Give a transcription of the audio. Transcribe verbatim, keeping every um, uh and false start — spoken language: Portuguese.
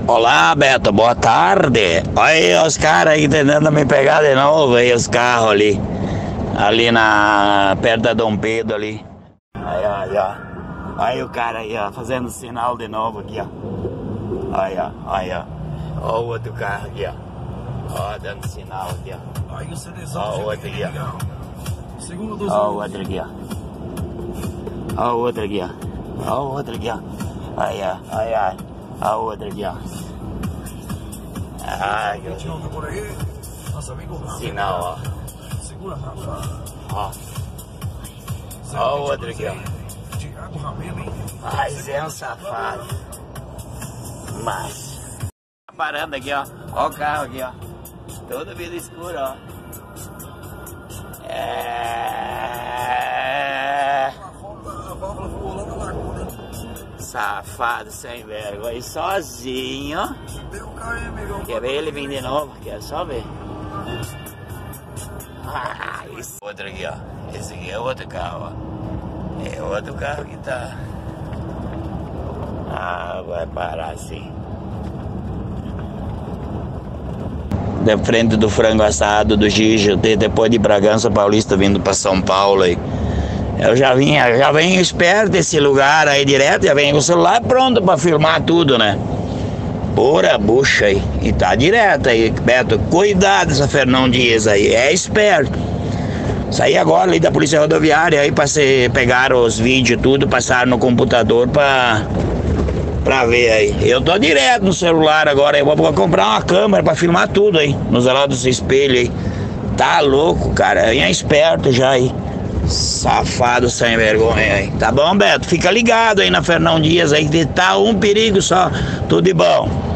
Olá, Beto, boa tarde. Olha aí os caras aí tentando me pegar de novo aí, os carros ali. Ali na... perto da Dom Pedro ali. Aí, aí, ó. Aí o cara aí, ó, fazendo sinal de novo aqui, ó. Aí, ó, aí, ó. Ó o outro carro aqui, ó. Ó, dando sinal aqui, ó. Ó o outro aqui, ó. Ó o outro aqui, ó. Ó o outro aqui, ó. Ó o outro aqui, ó. Aí, ó, aí, ó. Ó o outro aqui, ó. Ai, eu... Sinal, ó. Ó. Ó o outro aqui, ó. Mas é um safado. Mas... Parando aqui, ó. Ó o carro aqui, ó. Toda vida escura, ó. É... Safado, sem vergonha. E sozinho. Quer ver ele vir de novo? Quer só ver? Ah, esse outro aqui, ó. Esse aqui é outro carro, ó. É outro carro que tá... Ah, vai parar assim. De frente do frango assado do Gigi, depois de Bragança Paulista vindo para São Paulo aí. Eu já vinha, já venho esperto desse lugar aí direto, já venho com o celular pronto para filmar tudo, né? Pura bucha aí. E tá direto aí, Beto. Cuidado essa Fernão Dias aí, é esperto. Saí agora ali da Polícia Rodoviária aí, passei, pegaram os vídeos tudo, passaram no computador pra, pra ver aí. Eu tô direto no celular agora, eu vou comprar uma câmera pra filmar tudo aí, nos lados dos espelhos aí. Tá louco, cara, é esperto já aí. Safado sem vergonha aí. Tá bom, Beto? Fica ligado aí na Fernão Dias aí, que tá um perigo só. Tudo de bom.